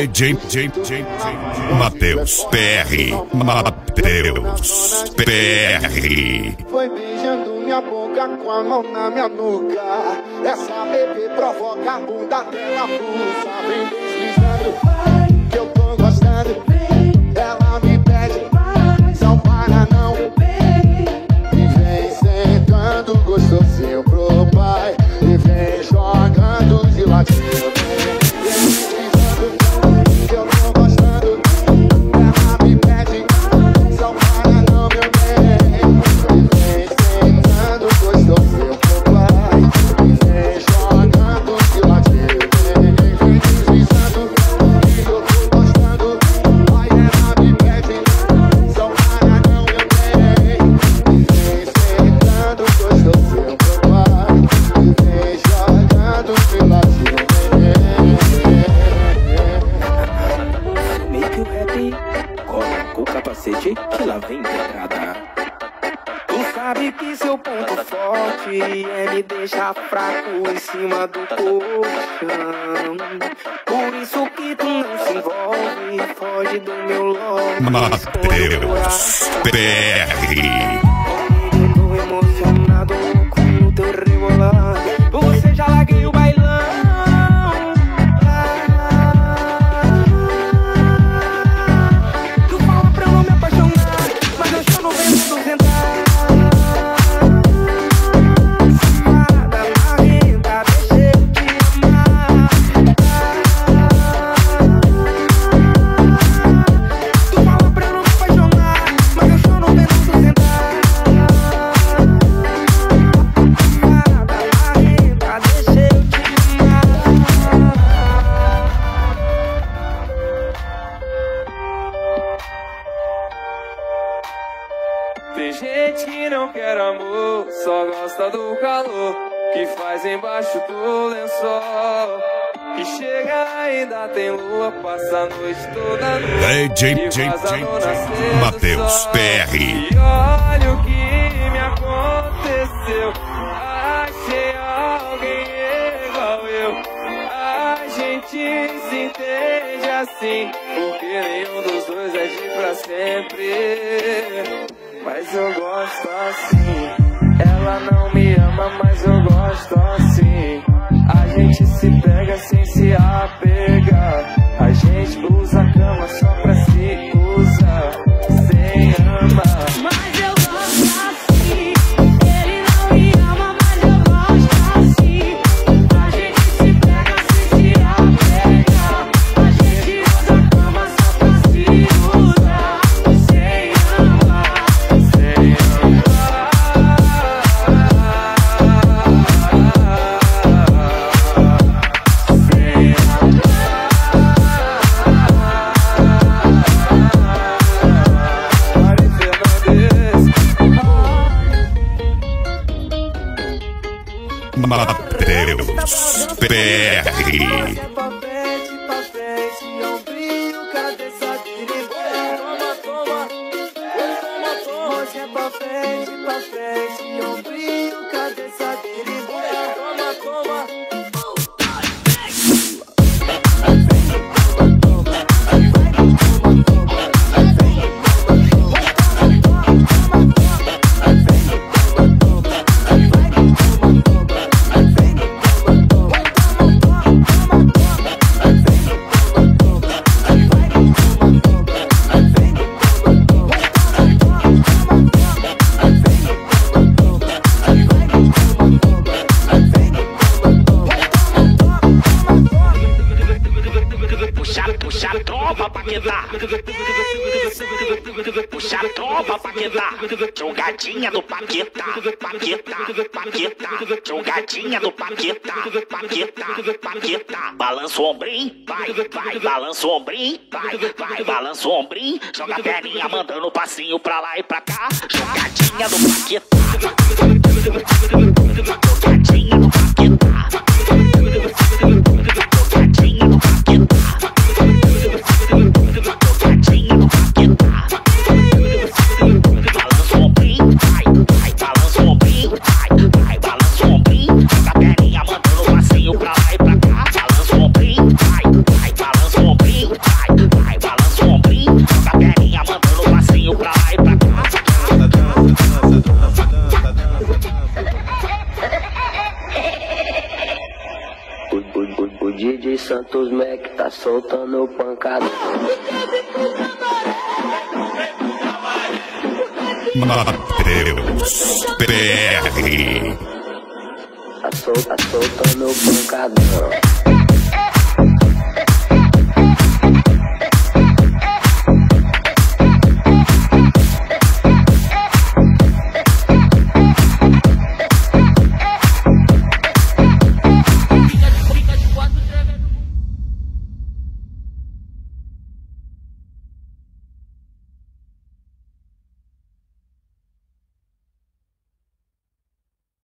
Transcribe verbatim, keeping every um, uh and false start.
D J, J, J, Matheus P R, Matheus P R. Foi beijando minha boca com a mão na minha nuca. Essa bebê provoca a bunda dela pulsa. Vem deslizando, que eu tô gostando. Ela me pede, não para não. E vem sentando gostosinho pro pai. E vem jogando de ladinho. Que lá vem pedrada. Tu sabe que seu ponto forte é me deixar fraco em cima do colchão. Por isso que tu não se envolve, foge do meu love. Matheus P R. Eu tô emocionado com o teu rebolar. Você já larguei o bailão. Tem gente que não quer amor, só gosta do calor que faz embaixo do lençol. Que chega ainda tem lua, passa a noite toda D J, J, J, Matheus P R. E olha o que me aconteceu, achei alguém igual eu. A gente se entende assim, porque nenhum dos dois é de pra sempre. Mas eu gosto assim. Ela não me ama, mas eu gosto assim. A gente se pega sem se apegar. A gente usa a cama só pra se usar, sem amar. Mas eu gosto assim. Ele não me ama, mas eu gosto assim. A gente se pega sem se apegar. A gente usa a cama só pra se usar, sem amar. Matheus P R. Puxa a tropa pra quedar. Puxa a tropa pra quedar. Jogadinha do Paquetá, Paquetá, Paquetá. Jogadinha do Paquetá, Paquetá, Paquetá. Balança o ombrinho, vai, vai. Balança o ombrinho, vai, vai. Balança o ombrinho, joga a perninha mandando passinho pra lá e pra cá. Jogadinha do Paquetá. Jogadinha do Paquetá. Jogadinha do Paquetá. Balança o ombrinho, vai, vai. Balança o ombrinho, vai, vai. Balança o ombrinho, joga a perninha mandando passinho pra lá e pra cá. Balança o ombrinho, vai, vai. Balança o ombrinho. Santos Mac tá soltando pancada. Matheus P R. Tá, sol, tá soltando pancadão.